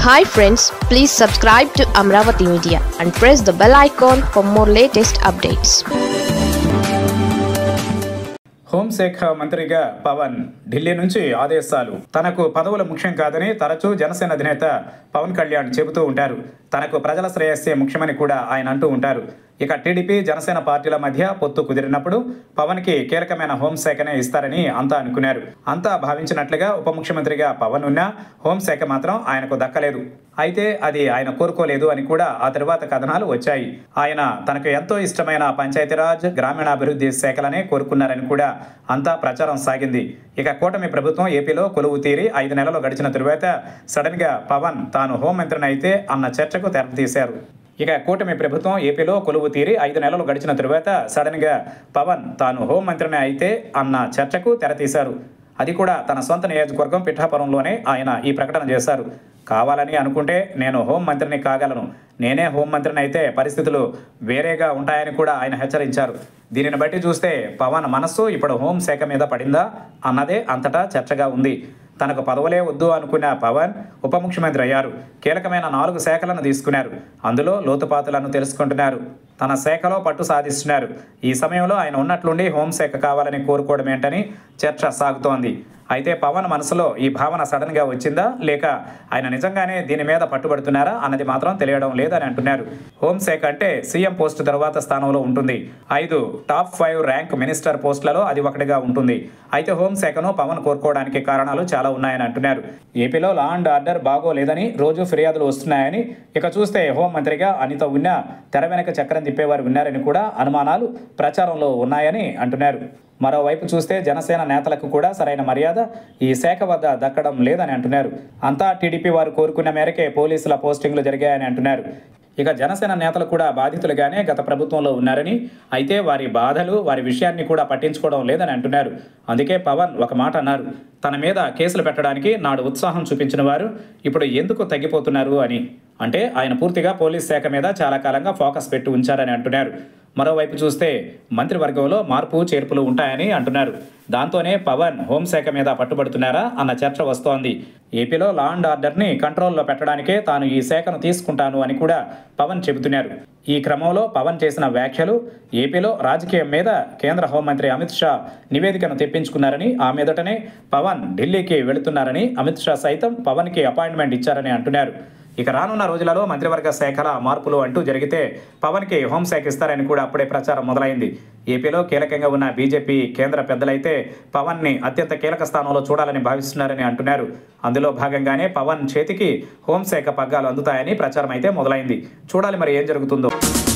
Hi friends, please subscribe to Amaravathi Media and press the bell icon for more latest updates. హోంశాఖ మంత్రిగా పవన్ ఢిల్లీ నుంచి ఆదేశాలు. తనకు పదవులు ముఖ్యం కాదని తరచూ జనసేన అధినేత పవన్ కళ్యాణ్ చెబుతూ ఉంటారు. తనకు ప్రజల శ్రేయస్సే ముఖ్యమని కూడా ఆయన అంటూ ఉంటారు. ఇక టీడీపీ జనసేన పార్టీల మధ్య పొత్తు కుదిరినప్పుడు పవన్కి కీలకమైన హోంశాఖనే ఇస్తారని అంతా అనుకున్నారు. అంతా భావించినట్లుగా ఉప ముఖ్యమంత్రిగా పవన్ ఉన్నా హోంశాఖ మాత్రం ఆయనకు దక్కలేదు. అయితే అది ఆయన కోరుకోలేదు అని కూడా ఆ తర్వాత కథనాలు వచ్చాయి. ఆయన తనకు ఎంతో ఇష్టమైన పంచాయతీరాజ్, గ్రామీణాభివృద్ధి శాఖలనే కోరుకున్నారని కూడా అంతా ప్రచారం సాగింది. ఇక కూటమి ప్రభుత్వం ఏపీలో కొలువు తీరి 5 నెలలు గడిచిన తరువాత సడన్ గా పవన్ తాను హోంమంత్రిని అయితే అన్న చర్చకు తెరతీశారు. ఇక కూటమి ప్రభుత్వం ఏపీలో కొలువు తీరి 5 నెలలు గడిచిన తరువాత సడన్ గా పవన్ తాను హోంమంత్రిని అయితే అన్న చర్చకు తెరతీశారు. అది కూడా తన సొంత నియోజకవర్గం పిఠాపురంలోనే ఆయన ఈ ప్రకటన చేశారు. కావాలని అనుకుంటే నేను హోంమంత్రిని కాగలను, నేనే హోంమంత్రిని అయితే పరిస్థితులు వేరేగా ఉంటాయని కూడా ఆయన హెచ్చరించారు. దీనిని బట్టి చూస్తే పవన్ మనస్సు ఇప్పుడు హోంశాఖ మీద పడిందా అన్నదే అంతటా చర్చగా ఉంది. తనకు పదవులే వద్దు అనుకున్న పవన్ ఉప ముఖ్యమంత్రి అయ్యారు. కీలకమైన 4 శాఖలను తీసుకున్నారు. అందులో లోతుపాతులను తెలుసుకుంటున్నారు. తన శాఖలో పట్టు సాధిస్తున్నారు. ఈ సమయంలో ఆయన ఉన్నట్లుండి హోంశాఖ కావాలని కోరుకోవడం ఏంటని చర్చ సాగుతోంది. అయితే పవన్ మనసులో ఈ భావన సడన్ గా వచ్చిందా, లేక ఆయన నిజంగానే దీని మీద పట్టుబడుతున్నారా అన్నది మాత్రం తెలియడం లేదని అంటున్నారు. హోంశాఖ అంటే సీఎం పోస్ట్ తరువాత స్థానంలో ఉంటుంది. 5 టాప్ 5 ర్యాంక్ మినిస్టర్ పోస్టులలో అది ఒకటిగా ఉంటుంది. అయితే హోంశాఖను పవన్ కోరుకోవడానికి కారణాలు చాలా ఉన్నాయని అంటున్నారు. ఏపీలో లా అండ్ ఆర్డర్ బాగోలేదని రోజు ఫిర్యాదులు వస్తున్నాయని, ఇక చూస్తే హోంమంత్రిగా అనిత ఉన్నా తెర వెనక చక్రం తిప్పేవారు ఉన్నారని కూడా అనుమానాలు ప్రచారంలో ఉన్నాయని అంటున్నారు. మరోవైపు చూస్తే జనసేన నేతలకు కూడా సరైన మర్యాద ఈ శాఖ వద్ద దక్కడం లేదని అంటున్నారు. అంతా టీడీపీ వారు కోరుకున్న మేరకే పోలీసుల పోస్టింగ్లు జరిగాయని అంటున్నారు. ఇక జనసేన నేతలు కూడా బాధితులుగానే గత ప్రభుత్వంలో ఉన్నారని, అయితే వారి బాధలు, వారి విషయాన్ని కూడా పట్టించుకోవడం లేదని అంటున్నారు. అందుకే పవన్ ఒక మాట అన్నారు, తన మీద కేసులు పెట్టడానికి నాడు ఉత్సాహం చూపించిన వారు ఇప్పుడు ఎందుకు తగ్గిపోతున్నారు అని. అంటే ఆయన పూర్తిగా పోలీస్ శాఖ మీద చాలా కాలంగా ఫోకస్ పెట్టి ఉంచారని అంటున్నారు. మరోవైపు చూస్తే మంత్రివర్గంలో మార్పు చేర్పులు ఉంటాయని అంటున్నారు. దాంతోనే పవన్ హోంశాఖ మీద పట్టుబడుతున్నారా అన్న చర్చ వస్తోంది. ఏపీలో లా అండ్ ఆర్డర్ని కంట్రోల్లో పెట్టడానికే తాను ఈ శాఖను తీసుకుంటాను అని కూడా పవన్ చెబుతున్నారు. ఈ క్రమంలో పవన్ చేసిన వ్యాఖ్యలు ఏపీలో రాజకీయం మీద కేంద్ర హోంమంత్రి అమిత్ షా నివేదికను తెప్పించుకున్నారని, ఆ మీదటనే పవన్ ఢిల్లీకి వెళుతున్నారని, అమిత్ షా సైతం పవన్కి అపాయింట్మెంట్ ఇచ్చారని అంటున్నారు. ఇక రానున్న రోజులలో మంత్రివర్గ శాఖల మార్పులు అంటూ జరిగితే పవన్కి హోంశాఖ ఇస్తారని కూడా అప్పుడే ప్రచారం మొదలైంది. ఏపీలో కీలకంగా ఉన్న బీజేపీ కేంద్ర పెద్దలైతే పవన్ని అత్యంత కీలక స్థానంలో చూడాలని భావిస్తున్నారని అంటున్నారు. అందులో భాగంగానే పవన్ చేతికి హోంశాఖ పగ్గాలు అందుతాయని ప్రచారం అయితే మొదలైంది. చూడాలి మరి ఏం జరుగుతుందో.